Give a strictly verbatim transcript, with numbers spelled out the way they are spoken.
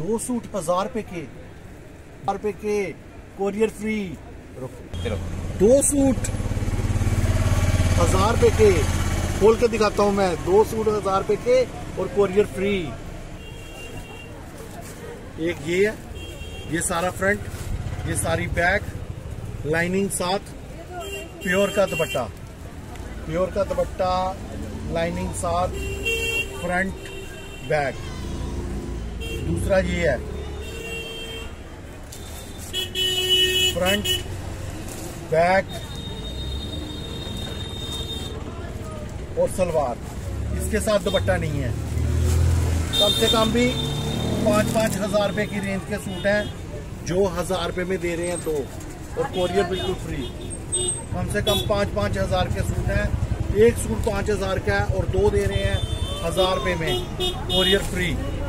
दो सूट हजार रुपए के, हजार रुपए के, कोरियर फ्री। दो सूट हजार रुपए के, खोल के दिखाता हूं मैं। दो सूट हजार रुपए के और कोरियर फ्री। एक ये है, ये सारा फ्रंट, ये सारी बैक, लाइनिंग साथ, प्योर का दुपट्टा, प्योर का दुपट्टा, लाइनिंग साथ, फ्रंट बैक। दूसरा ये है, फ्रंट बैक और सलवार, इसके साथ दुपट्टा नहीं है। कम से कम भी पाँच पाँच हजार रुपए की रेंज के सूट हैं जो हजार रुपए में दे रहे हैं दो, और कोरियर बिल्कुल फ्री। कम से कम पाँच पाँच हजार के सूट हैं, एक सूट पाँच हजार का है और दो दे रहे हैं हजार रुपए में, कोरियर फ्री।